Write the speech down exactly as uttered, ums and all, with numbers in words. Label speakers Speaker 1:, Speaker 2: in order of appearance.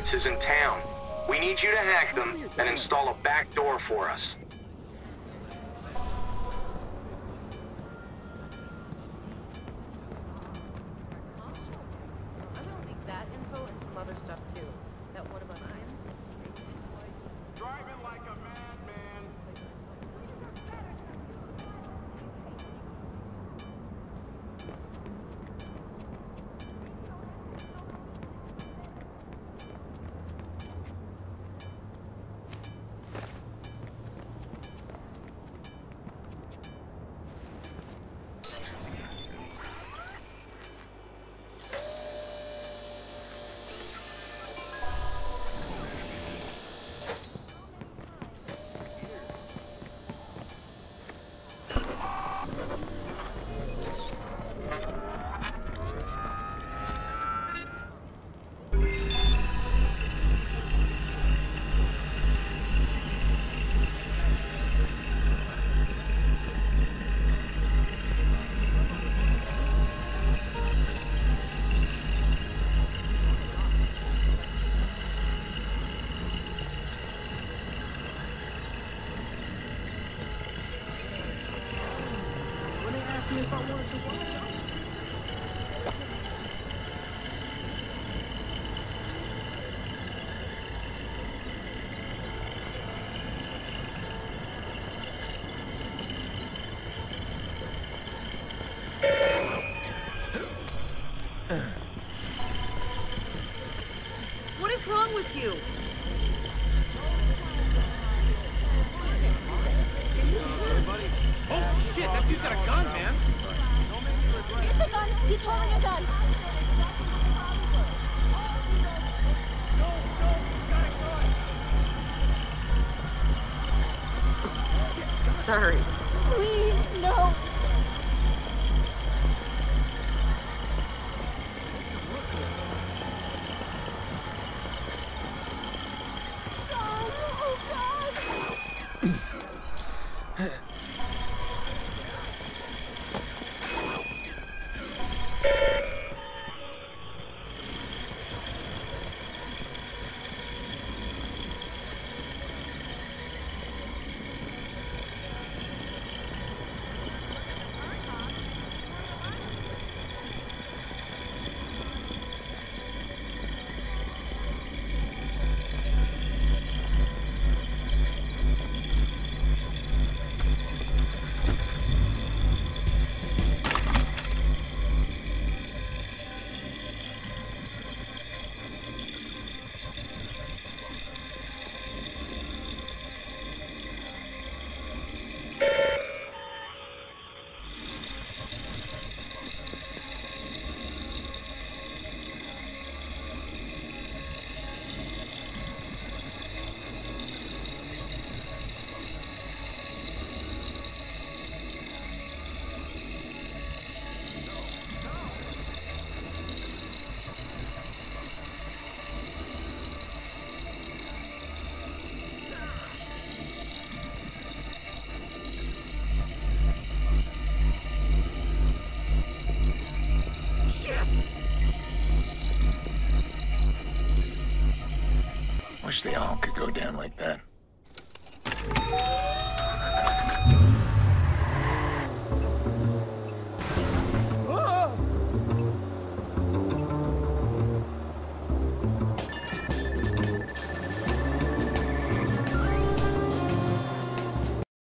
Speaker 1: secrets is in town. We need you to hack them and install a back door for us.
Speaker 2: I'm gonna leak that info and some other stuff too. That one about Iron.
Speaker 3: Driving like a madman.
Speaker 4: Me if I wanted to watch.
Speaker 2: What is wrong with you?
Speaker 5: Oh shit, that dude's got a gun, man.
Speaker 6: Here's a gun. He's holding a gun.
Speaker 2: Sorry.
Speaker 6: Please, no. Oh, God.
Speaker 4: Wish they all could go down like that.